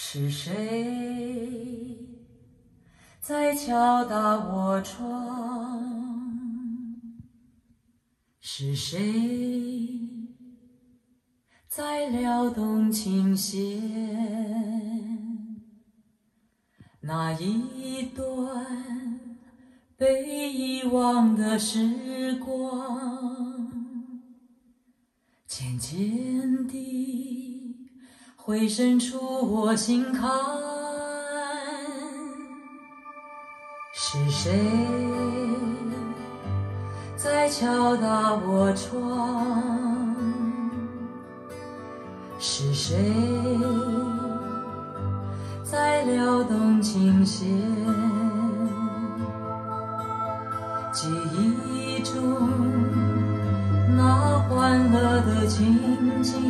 是谁在敲打我窗？是谁在撩动琴弦？那一段被遗忘的时光，渐渐地回渗出我心坎。是谁在敲打我窗？是谁在撩动琴弦？记忆中那欢乐的情景，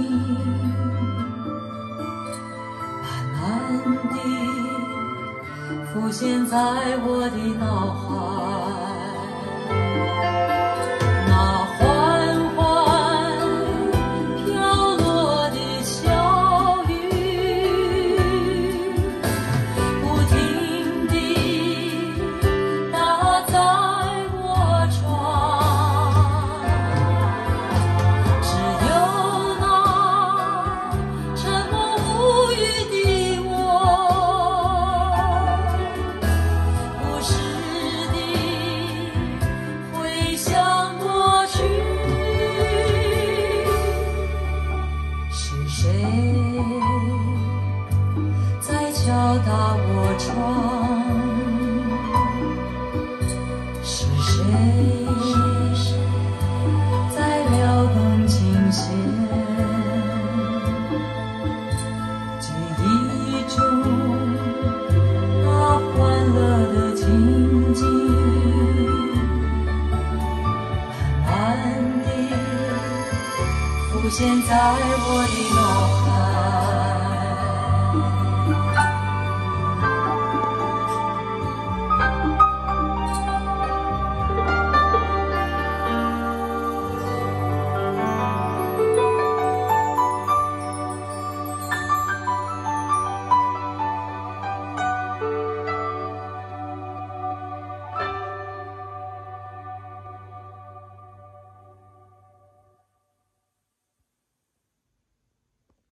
慢慢地浮现在我的脑海。那缓缓飘落的小雨，不停地打在我窗。只有那沉默无语的我，不时地回想过去。是谁在敲打我窗？是谁在撩动琴弦？记忆中那欢乐的情景，慢慢地浮现在我的脑海。